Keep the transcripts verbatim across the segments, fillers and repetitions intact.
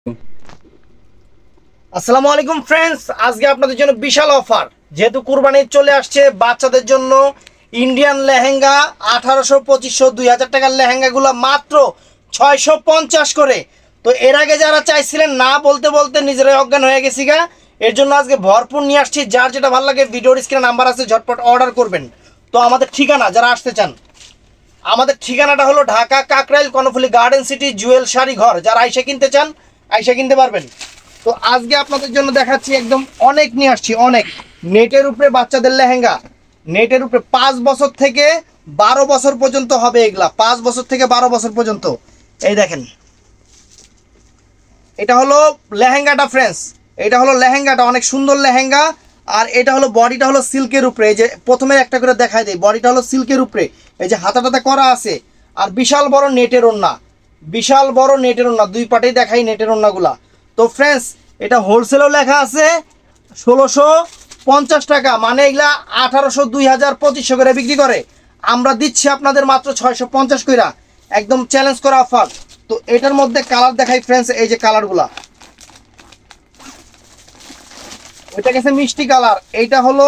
আসসালামু আলাইকুম ফ্রেন্ডস, আজকে আপনাদের জন্য বিশাল অফার। যেহেতু কুরবানি চলে আসছে, বাচ্চাদের জন্য ইন্ডিয়ান লেহেঙ্গা আঠারোশো পঁচিশশো দুই হাজার টাকার লেহেঙ্গাগুলো মাত্র ছয়শো পঞ্চাশ করে। তো এর আগে যারা চাইছিলেন, না বলতে বলতে নিজেরাই অজ্ঞান হয়ে গেছি গা। এর জন্য আজকে ভরপুর নিয়ে আসছি। যার যেটা ভালো লাগে ভিডিওর স্ক্রিনে নাম্বার আছে, ঝটপট অর্ডার করবেন। তো আমাদের ঠিকানা, যারা আসতে চান, আমাদের ঠিকানাটা হলো Dhaka Kakrail Karnaphuli garden city Jewel Sari Ghar. যারা আইসা কিনতে চান, আইসা কিনতে পারবেন। তো আজকে আপনাদের জন্য দেখাচ্ছি একদম অনেক নিয়ে আসছি, অনেক নেটের উপরে বাচ্চাদের লেহেঙ্গা। নেটের উপরে পাঁচ বছর থেকে বারো বছর পর্যন্ত হবে এগুলা, পাঁচ বছর থেকে বারো বছর পর্যন্ত। এই দেখেন, এটা হলো লেহেঙ্গাটা ফ্রেন্ডস, এটা হলো লেহেঙ্গাটা, অনেক সুন্দর লেহেঙ্গা। আর এটা হলো বডিটা হলো সিল্কের উপরে। এই যে প্রথমে একটা করে দেখাই দেয়, বডিটা হলো সিল্কের উপরে। এই যে হাতাটাতে করা আছে, আর বিশাল বড় নেটের ওড়না, বিশাল বড় নেটের ওড়না, দুই পাটেই দেখাই নেটের ওড়নাগুলা। তো ফ্রেন্ডস, এটা হোলসেলও লেখা আছে ষোলোশো পঞ্চাশ টাকা, মানে এগুলা আঠারোশো দুই হাজার পঁচিশশো করে বিক্রি করে। আমরা দিচ্ছি আপনাদের মাত্র ছয়শো পঞ্চাশ কইরা, একদম চ্যালেঞ্জ করা অফার। তো এটার মধ্যে কালার দেখাই ফ্রেন্ডস, এই যে কালারগুলা, ওইটা গেছে মিষ্টি কালার, এইটা হলো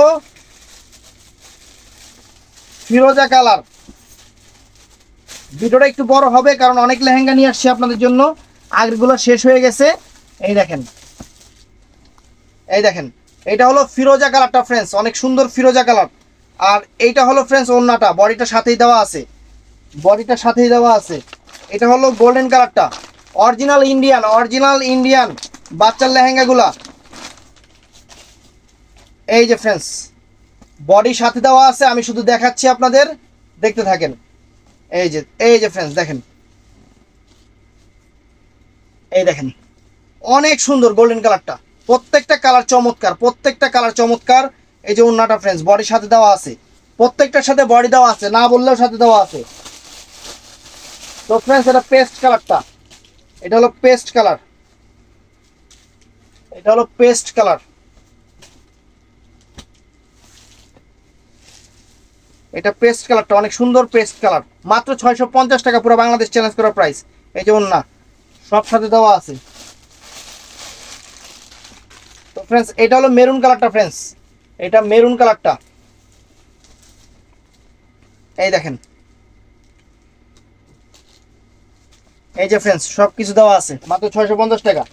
ফিরোজা কালার। ভিডিওটা একটু বড় হবে কারণ অনেক লেহেঙ্গা নিয়ে আসছি আপনাদের জন্য, আগেরগুলো শেষ হয়ে গেছে। এই দেখেন, এই দেখেন, এটা হলো ফিরোজা কালারটা ফ্রেন্ডস, অনেক সুন্দর ফিরোজা কালার। আর এইটা হলো ফ্রেন্ডস ওড়নাটা, বডিটা সাথেই দেওয়া আছে, বডিটা সাথেই দেওয়া আছে। এটা হলো গোল্ডেন কালারটা, অরিজিনাল ইন্ডিয়ান, অরিজিনাল ইন্ডিয়ান বাচ্চার লেহেঙ্গাগুলা। এই যে ফ্রেন্ডস, বডি সাথে দেওয়া আছে, আমি শুধু দেখাচ্ছি আপনাদের, দেখতে থাকেন। এই যে, এই যে ফ্রেন্ডস দেখেন, এই দেখেন, অনেক সুন্দর গোল্ডেন কালারটা, প্রত্যেকটা কালার চমৎকার, প্রত্যেকটা কালার চমৎকার। এই যে ওড়নাটা ফ্রেন্ডস, বডির সাথে দেওয়া আছে, প্রত্যেকটার সাথে বডি দেওয়া আছে, না বললেও সাথে দেওয়া আছে। তো ফ্রেন্ডস, এটা পেস্ট কালারটা, এটা হলো পেস্ট কালার, এটা হলো পেস্ট কালার। এটা পেস্ট কালারটা অনেক সুন্দর, পেস্ট কালার, মাত্র ছয়শো পঞ্চাশ টাকা, পুরো বাংলাদেশ চ্যালেঞ্জ করার প্রাইস। এই যে ওড়না সব সাথে দেওয়া আছে। তো ফ্রেন্ডস, এটা হলো মেরুন কালারটা ফ্রেন্ডস, এটা মেরুন কালারটা, এই দেখেন। এই যে ফ্রেন্ডস, সব কিছু দেওয়া আছে, মাত্র ছয়শো পঞ্চাশ টাকা।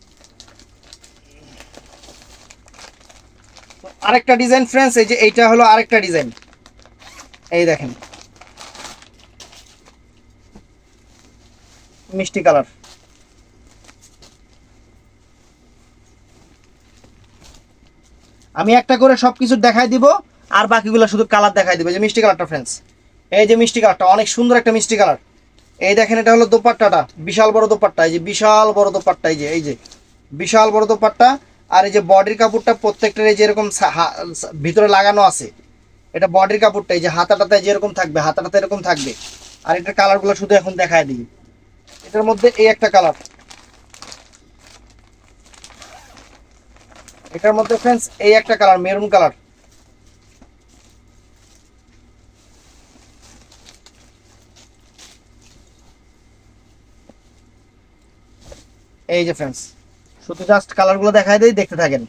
আরেকটা ডিজাইন ফ্রেন্ডস, এই যে এইটা হলো আরেকটা ডিজাইন, এই দেখেন, মিষ্টি কালার। আমি একটা করে সবকিছু দেখাই দিব, আর বাকিগুলো শুধু কালার দেখাই দিব। যে মিষ্টি কালারটা ফ্রেন্ডস, এই যে মিষ্টি কালারটা, অনেক সুন্দর একটা মিষ্টি কালার। এই দেখেন, এটা হলো দোপাট্টাটা, বিশাল বড় দোপাট্টা, এই যে বিশাল বড় দোপাট্টা, এই যে, এই যে বিশাল বড় দোপাট্টা। আর এই যে বডির কাপড়টা প্রত্যেকটার এই যে এরকম ভিতরে লাগানো আছে, এটা বডির কাপড়টা, এই যে হাতাটাতে যেরকম থাকবে, হাতাটাতে এরকম থাকবে। আর এটার কালারগুলো শুধু এখন দেখায় দিই। এটার মধ্যে এই একটা কালার, এটার মধ্যে ফ্রেন্ডস এই একটা কালার, মেরুন কালার। এই যে ফ্রেন্ডস, শুধু জাস্ট কালারগুলো দেখায় দেই, দেখতে থাকেন।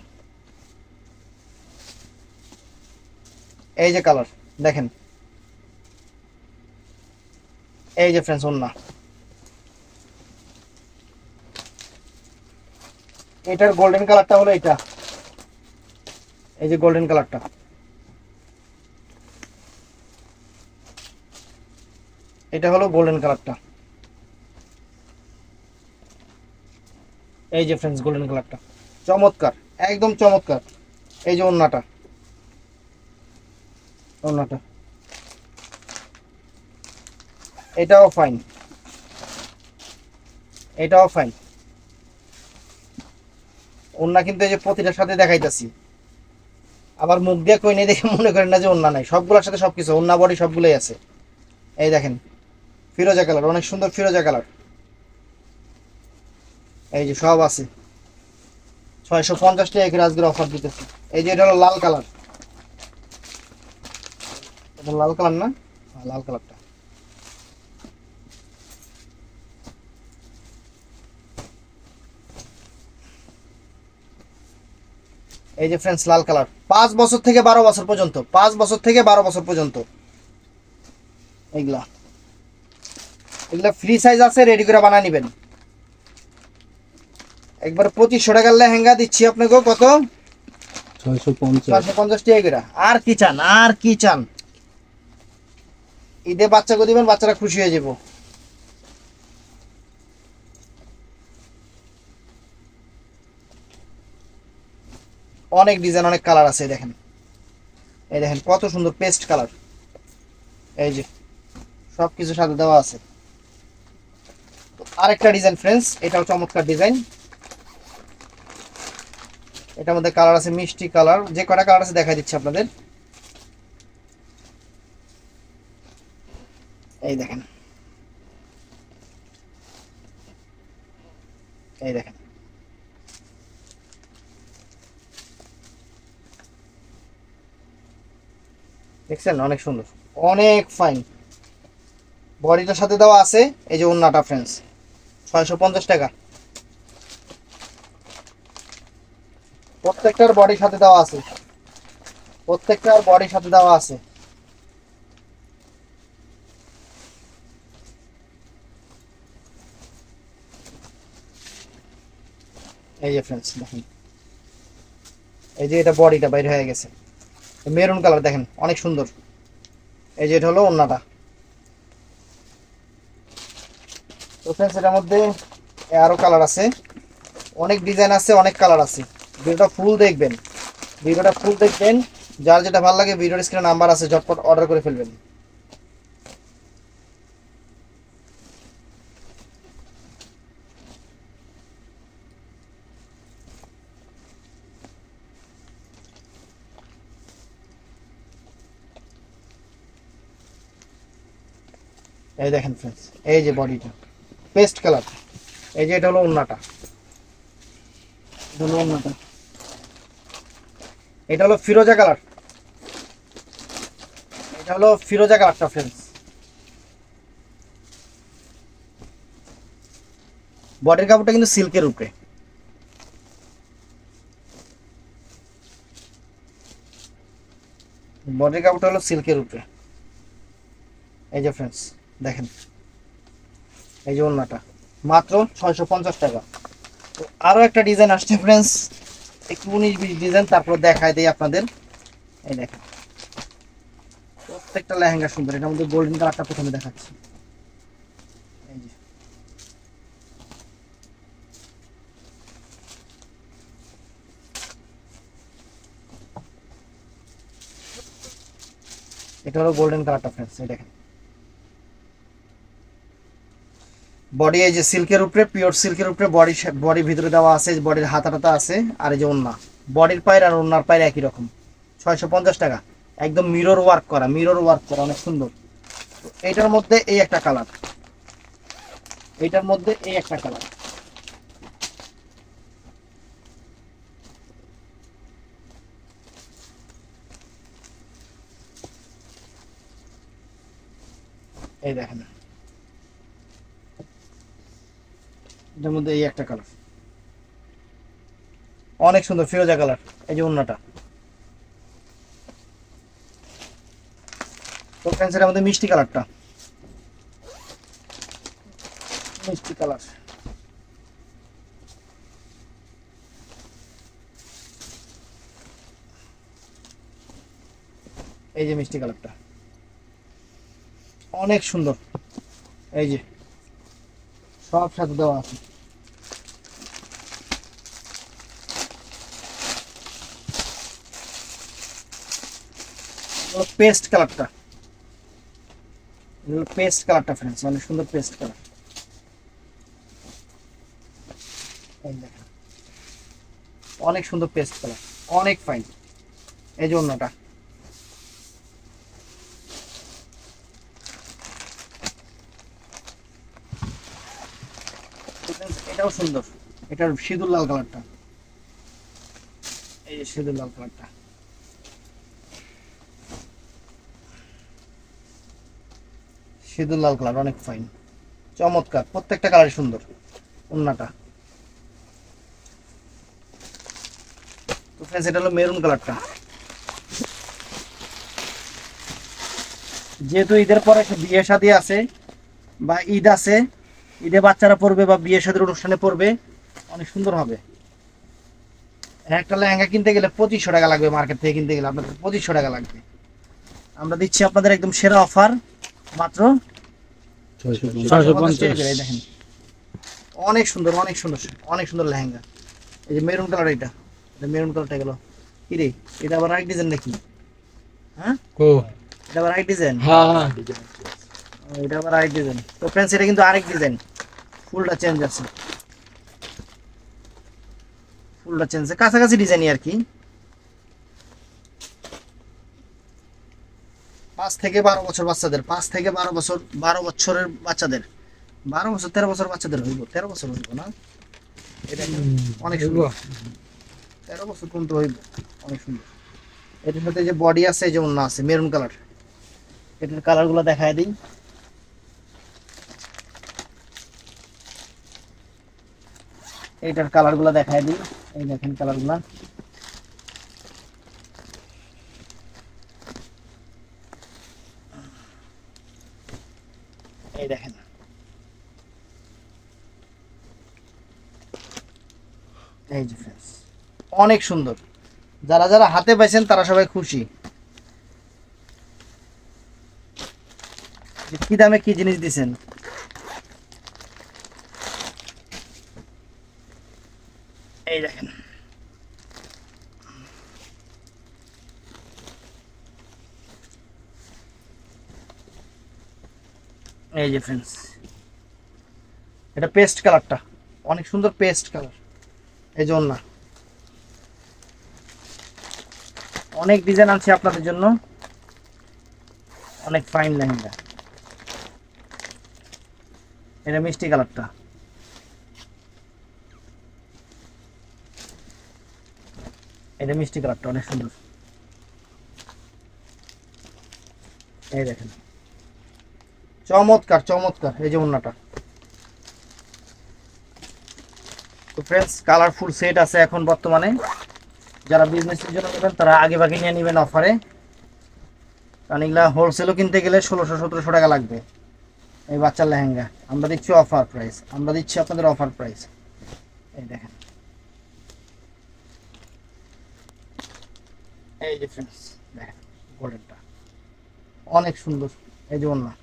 এই যে কালার দেখেন, এই যে ফ্রেন্ডস ওন্না, এটার গোল্ডেন কালারটা হলো এটা, এই যে গোল্ডেন কালারটা, এটা হলো গোল্ডেন কালারটা, এই যে ফ্রেন্ডস গোল্ডেন কালারটা, চমৎকার, একদম চমৎকার। এই যে ওন্নাটা, ওন্নাটা এটাও ফাইন, এটাও ফাইন। ওন্না কিন্তু এই যে প্রতিটার সাথে দেখাইতেছি, আবার মুখ দিয়ে কই নেই দেখে মনে করেন না যে ওন্না নাই, সবগুলোর সাথে সবকিছু, ওন্না বডি সবগুলোই আছে। এই দেখেন, ফিরোজা কালার, অনেক সুন্দর ফিরোজা কালার, এই যে সব আছে। ছয়শো পঞ্চাশ টাকা আজকের অফার দিতেছি। এই যে এটা হলো লাল কালার, এটা লাল কালার না, লাল কালারটা, এই যে ফ্রেন্ডস লাল কালার, পাঁচ বছর থেকে বারো বছর পর্যন্ত, পাঁচ বছর থেকে বারো বছর পর্যন্ত এইগুলা এগুলা ফ্রি সাইজ আছে, রেডি করে বানিয়ে নেবেন। একবার পঁচিশশো টাকার লেহেঙ্গা দিচ্ছি আপনাকে কত, ছয়শো পঞ্চাশ টাকা করে। আর কি চান, আর কি চান, ঈদে বাচ্চাকে দিবেন, বাচ্চারা খুশি হয়ে যাব। অনেক ডিজাইন, অনেক কালার আছে, দেখেন এই দেখেন কত সুন্দর পেস্ট কালার, এই যে সবকিছু সাথে দেওয়া আছে। আরেকটা ডিজাইন ফ্রেন্ডস, এটাও চমৎকার ডিজাইন, এটার মধ্যে কালার আছে মিষ্টি কালার, যে কটা কালার আছে দেখাই দিচ্ছি আপনাদের। এই দেখেন, এই দেখেন দেখছেন, অনেক সুন্দর, অনেক ফাইন। বডিটার সাথে দেওয়া আছে এই যে ওন্নাটা ফ্রেন্ডস, ছয়শো পঞ্চাশ টাকা। প্রত্যেকটার বডির সাথে দেওয়া আছে, প্রত্যেকটার বডির সাথে দেওয়া আছে। এই যে ফ্রেন্ডস দেখেন, এই যে এটা বডিটা বাইরে হয়ে গেছে, মেরুন কালার দেখেন অনেক সুন্দর। এই যে এটা হলো ওন্নাটা। তো ফ্রেন্ডস এটার মধ্যে আরো কালার আছে, অনেক ডিজাইন আছে, অনেক কালার আছে। ভিডিওটা ফুল দেখবেন, ভিডিওটা ফুল দেখবেন, যার যেটা ভালো লাগে ভিডিওর স্ক্রিনে নাম্বার আছে, ঝটপট অর্ডার করে ফেলবেন। এই দেখেন ফ্রেন্ডস, এই যে বডিটা পেস্ট কালার, এই যে এটা হলো ওন্নাটা, এটা হলো ওন্নাটা, এটা হলো ফিরোজা কালার, এটা হলো ফিরোজা কালারটা ফ্রেন্ডস। বডির কাপড়টা কিন্তু সিল্কের উপরে, বডির কাপড়টা হলো সিল্কের উপরে। এই যে ফ্রেন্ডস দেখেন, এই যে ওন্নাটা মাত্র ছয়শো পঞ্চাশ টাকা। তো আরো একটা ডিজাইন আসছে ফ্রেন্ডস, একটু উনিশ বিশ ডিজাইন, তারপর দেখায় দেই আপনাদের। এই দেখেন প্রত্যেকটা লেহেঙ্গা সুন্দর, এটার মধ্যে গোল্ডেন কালারটা প্রথমে দেখাচ্ছি। এই যে এটা হলো গোল্ডেন কালারটা ফ্রেন্ডস, এই দেখেন বডি এই যে সিল্কের উপরে, পিওর সিল্কের উপরে বডি, বডির ভিতরে দেওয়া আছে, বডির হাতাটাতা আছে, আর এই যে ওন্না, বডির পায়ের আর ওন্নার পায়ের একই রকম, ছয়শো পঞ্চাশ টাকা। একদম মিরর ওয়ার্ক করা, মিরর ওয়ার্ক করা, অনেক সুন্দর। এইটার মধ্যে এই একটা কালার, এইটার মধ্যে এই একটা কালার, এই দেখেন এটার মধ্যে এই একটা কালার, অনেক সুন্দর ফিরোজা কালার। এই যে ওন্নাটা। তো ফ্রেন্ডস এর মধ্যে মিষ্টি কালারটা, মিষ্টি কালার, এই যে মিষ্টি কালারটা অনেক সুন্দর। এই যে সব সাথে দেওয়া আছে। পেস্ট কালারটা, পেস্ট কালারটা ফ্রেন্ডস অনেক সুন্দর পেস্ট কালার। এই দেখেন অনেক সুন্দর পেস্ট কালার, অনেক ফাইন। এই যে অন্যটা, এটাও সুন্দর, এটার সিঁদুর লাল কালারটা, এই যে সিঁদুর লাল কালারটা, সিঁদুর লাল কালার অনেক ফাইন, চমৎকার, প্রত্যেকটা কালার সুন্দর। ওন্নাটা তো তো फ्रेंड्स এটা হলো মেরুন কালারটা। যেহেতু ঈদের পরে একটা বিয়ে শাদী আছে বা ঈদ আছে, ঈদে বাচ্চারা পরবে বা বিয়ে শাদীর অনুষ্ঠানে পরবে, অনেক সুন্দর হবে। একটা লেহেঙ্গা কিনতে গেলে পঁচিশশো টাকা লাগবে, মার্কেট থেকে কিনতে গেলে আপনাদের পঁচিশশো টাকা লাগবে। আমরা দিচ্ছি আপনাদের একদম সেরা অফার, মাত্র ছয়শো পঞ্চাশ। দেখেন অনেক সুন্দর, অনেক সুন্দর, অনেক সুন্দর লেহেঙ্গা। এই যে মেরুন কালার, এটা এটা মেরুন কালারটা গেল কি রে, এটা আবার রাইট ডিজাইন নাকি? হ্যাঁ ও এটা আবার রাইট ডিজাইন। হ্যাঁ হ্যাঁ এটা আবার রাইট ডিজাইন। তো फ्रेंड्स এটা কিন্তু আরেক ডিজাইন, ফুলটা চেঞ্জ আছে, ফুলটা চেঞ্জ আছে, কাছাকাছি ডিজাইনই আর কি। পাঁচ থেকে বারো বছর বাচ্চাদের, পাঁচ থেকে বারো বছর বারো বছরের বাচ্চাদের, বারো বছর তেরো বছর বাচ্চাদের হইব, তেরো বছর হইব না, এটা অনেক সুন্দর, তেরো বছর কিন্তু হইব, অনেক সুন্দর। এটার সাথে যে বডি আছে, যেমন না আছে মেরুন কালার, এটার কালার গুলো দেখায় দিই। এইটার কালার গুলো দেখায় দিই, এই দেখেন কালার গুলা। এই দেখেন এই যে फ्रेंड्स অনেক সুন্দর। যারা যারা হাতে পাইছেন তারা সবাই খুশি। কি দামে কি জিনিস দিছেন। এই দেখেন এই যে फ्रेंड्स এটা পেস্ট কালারটা অনেক সুন্দর, পেস্ট কালার। এই জন্য না অনেক ডিজাইন আছে আপনাদের জন্য, অনেক ফাইন লেহেঙ্গা। এটা মিষ্টি কালারটা, এটা মিষ্টি কালারটা অনেক সুন্দর। এই দেখেন চমৎকার চমৎকার। এই যে ওন্নাটা। তো फ्रेंड्स কালারফুল সেট আছে এখন বর্তমানে, যারা বিজনেসের জন্য নেবেন তারা আগে ভাগে নিয়ে নেবেন অফারে, কারণ এগুলা হোলসেলও কিনতে গেলে ষোলোশো সতেরোশো টাকা লাগবে। এই বাচ্চার লেহেঙ্গা আমরা দিচ্ছি অফার প্রাইস, আমরা দিচ্ছি আপনাদের অফার প্রাইস। এই দেখেন এই যে फ्रेंड्स দেখেন গোল্ডেনটা অনেক সুন্দর। এই যে ওন্না,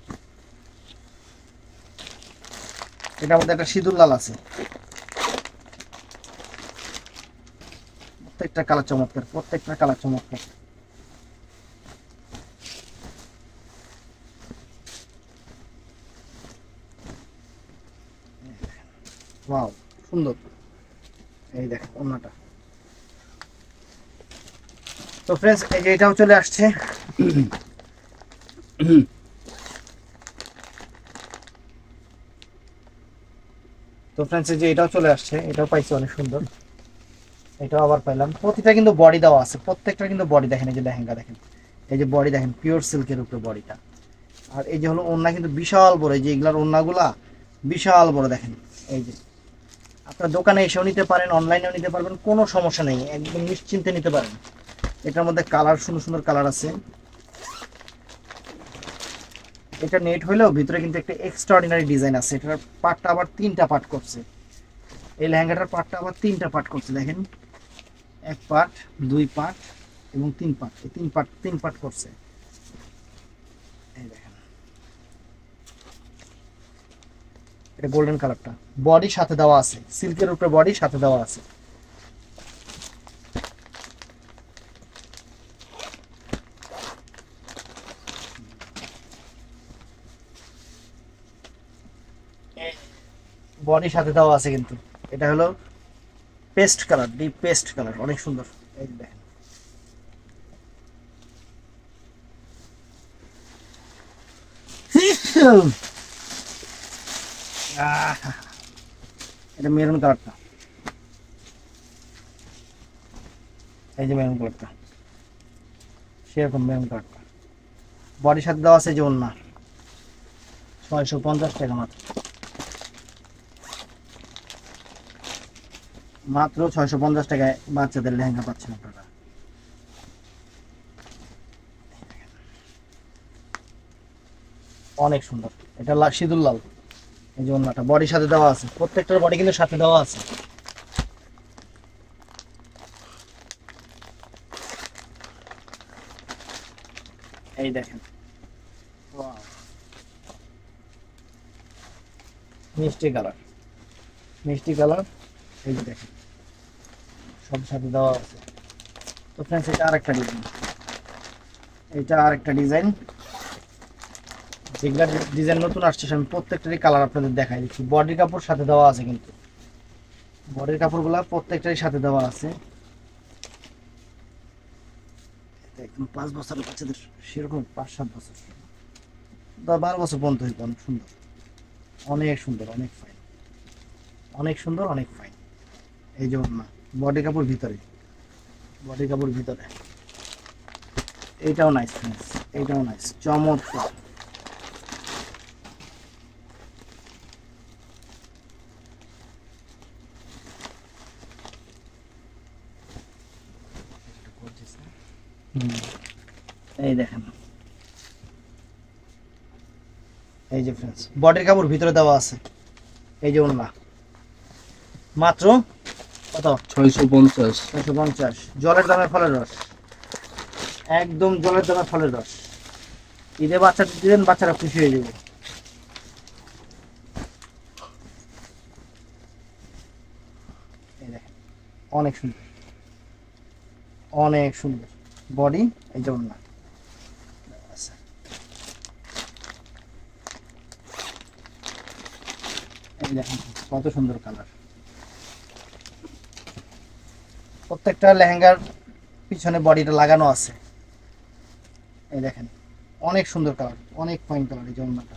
এটার মধ্যে একটা সিঁদুর লাল আছে, প্রত্যেকটা কালার চমৎকার, প্রত্যেকটা কালার চমৎকার। ওয়াও সুন্দর। এই দেখেন ওন্নাটা। তো फ्रेंड्स এই যে এটাও চলে আসছে। তো फ्रेंड्स এই যে এটাও চলে আসছে, এটাও পাইছি অনেক সুন্দর, এটাও আবার পাইলাম। প্রতিটা কিন্তু বডি দেওয়া আছে, প্রত্যেকটা কিন্তু বডি দেখেন। এই যে লেহেঙ্গা দেখেন, এই যে বডি দেখেন, পিওর সিল্কের উপরে বডিটা। আর এই যে হলো ওন্না কিন্তু বিশাল বড়, এই যে এগুলার ওন্নাগুলা বিশাল বড় দেখেন। এই যে আপনার দোকানে এসেও নিতে পারেন, অনলাইনেও নিতে পারবেন, কোনো সমস্যা নেই, একদম নিশ্চিন্তে নিতে পারেন। এটার মধ্যে কালার সুন্দর সুন্দর কালার আছে। এটা নেট হইলেও ভিতরে কিন্তু একটা এক্সট্রাঅর্ডিনারি ডিজাইন আছে। এটার পার্টটা আবার তিনটা পার্ট করছে, এই লেহেঙ্গাটার পার্টটা আবার তিনটা পার্ট করছে দেখেন, এক পার্ট, দুই পার্ট এবং তিন পার্ট, এই তিন পার্ট তিন পার্ট করছে। এই দেখেন এটা গোল্ডেন কালারটা, বডি সাথে দেওয়া আছে, সিল্কের উপরে বডি সাথে দেওয়া আছে। বডি সাথে দেওয়া আছে কিন্তু। এটা হলো paste colour, deep paste colour, অনেক সুন্দর। এই দেখেন এটা মেরুন কালারটা, এই যে মেরুন কালারটা, সেরকম মেরুন কালারটা বডির সাথে দেওয়া আছে। যে ওন্না ছয়শো পঞ্চাশ টাকা মাত্র, মাত্র ছয়শো পঞ্চাশ টাকায় বাচ্চাদের লেহেঙ্গা পাচ্ছেন আপনারা। অনেক সুন্দর। এটা লা- সিঁদুর লাল। এই যে ওন্নাটা বডির সাথে দেওয়া আছে, প্রত্যেকটার বডি কিন্তু সাথে দেওয়া আছে। এই দেখেন Wow, মিষ্টি কালার, মিষ্টি কালার। এই যে দেখেন সব সাথে দেওয়া আছে। তো ফ্রেন্ডস এটা আরেকটা ডিজাইন, এটা আরেকটা ডিজাইন। যেগুলা ডিজাইন নতুন আসছে আমি প্রত্যেকটারই কালার আপনাদের দেখাই দিচ্ছি। বডির কাপড় সাথে দেওয়া আছে, কিন্তু বডির কাপড়গুলা প্রত্যেকটারই সাথে দেওয়া আছে। এটা একদম পাঁচ বছরের বাচ্চাদের সেরকম পাঁচ সাত বছর দশ বারো বছর পর্যন্ত হইতো। অনেক সুন্দর, অনেক সুন্দর, অনেক ফাইন, অনেক সুন্দর, অনেক ফাইন। এই যে না বডি কাপড় ভিতরে, বডি কাপড় ভিতরে। এইটাও নাইস ফ্রেন্ডস, এইটাও নাইস, চমৎকার। এই দেখেন, এই যে ফ্রেন্ডস বডির কাপড় ভিতরে দেওয়া আছে। এই যে ওন্না মাত্র কত? ছয়শো পঞ্চাশ। ছয়শো পঞ্চাশ। জলের দামে ফলের রস, একদম জলের দামে ফলের রস। ঈদে বাচ্চাদের দিবেন, বাচ্চারা খুশি হয়ে যাবে। এই দেখেন অনেক সুন্দর, অনেক সুন্দর বডি। এই যে ওন্না, এই দেখেন কত সুন্দর কালার। প্রত্যেকটা লেহেঙ্গার পিছনে বডিটা লাগানো আছে। এই দেখেন অনেক সুন্দর কালার, অনেক ফাইন কালার। এই জন্যটা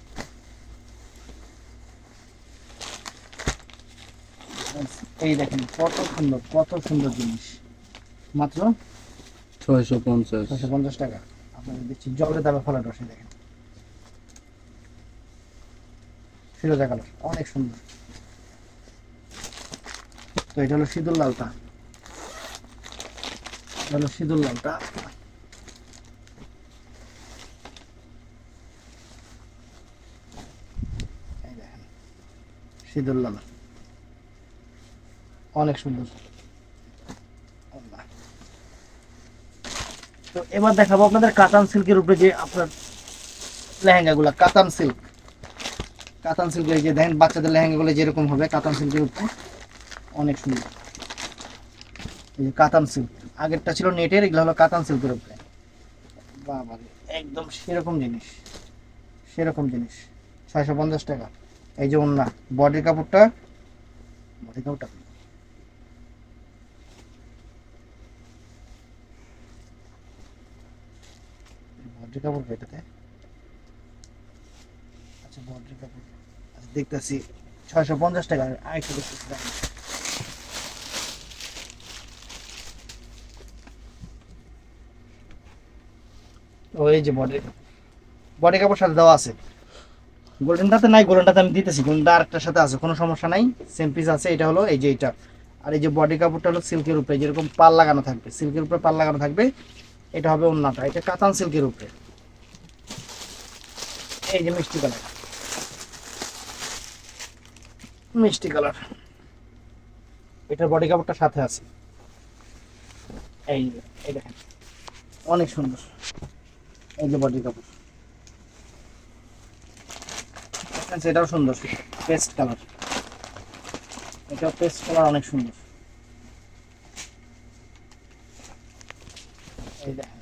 এই দেখেন কত সুন্দর, কত সুন্দর জিনিস। মাত্র ছয়শো পঞ্চাশ। ছয়শো পঞ্চাশ টাকা আপনাদের দিচ্ছি। জলের দামে ফলের রস। দেখেন ফিরোজা কালার, অনেক সুন্দর। তো এটা হলো সিঁদুর লালটা, এটা হলো সিঁদুর লালটা। এই দেখেন সিঁদুর লাল, অনেক সুন্দর। তো এবার দেখাবো আপনাদের কাতান সিল্কের উপরে যে আপনার লেহেঙ্গা গুলা, কাতান সিল্ক, কাতান সিল্কের যে দেখেন বাচ্চাদের লেহেঙ্গা গুলো যেরকম হবে কাতান সিল্কের উপরে, অনেক সুন্দর। এই যে কাতান সিল্ক, আগেরটা ছিল নেটের, এগুলো হলো কাতান সিল্কের উপরে। বাবা একদম সেরকম জিনিস, সেরকম জিনিস। ছয়শো পঞ্চাশ টাকা। এই যে ওন্না, বডির কাপড়টা, বডির কাপড়টা বডির কাপড় এটাতে। আচ্ছা বডির কাপড় দেখতেছি ছয়শো পঞ্চাশ টাকা। আরেকটু দেখতেছি, ও এই যে বডি, বডি কাপড় সাথে দেওয়া আছে। গোল্ডেনটাতে নাই, গোল্ডেনটাতে আমি দিতেছি, গোল্ডেনটা আরেকটার সাথে আছে, কোনো সমস্যা নাই, সেম পিস আছে। এটা হলো এই যে এটা। আর এই যে বডি কাপড়টা হলো সিল্কের উপরে, যেরকম পাল লাগানো থাকবে, সিল্কের উপরে পাল লাগানো থাকবে। এটা হবে ওন্নাটা, এটা কাতান সিল্কের উপরে। এই যে মিষ্টি কালার, মিষ্টি কালার। এটার বডি কাপড়টা সাথে আছে। এই এই দেখেন অনেক সুন্দর। এই যে বডি কাপড়, এটাও সুন্দর, পেস্ট কালার। এটাও পেস্ট কালার, অনেক সুন্দর। এই দেখেন,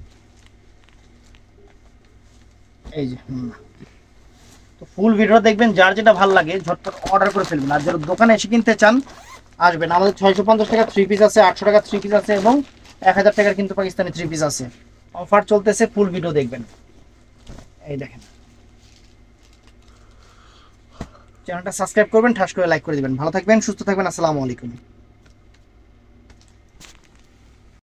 এই যে তো ফুল ভিডিও দেখবেন, যার যেটা ভালো লাগে ঝটপট অর্ডার করে ফেলবেন। আর যারা দোকানে এসে কিনতে চান আসবেন। আমাদের ছয়শো পঞ্চাশ টাকা থ্রি পিস আছে, আটশো টাকা থ্রি পিস আছে এবং এক হাজার টাকার কিন্তু পাকিস্তানি থ্রি পিস আছে। অফার চলতেছে, ফুল ভিডিও দেখবেন। এই দেখেন, চ্যানেলটা সাবস্ক্রাইব করবেন, ঠাস করে লাইক করে দিবেন। ভালো থাকবেন, সুস্থ থাকবেন। আসসালামু আলাইকুম।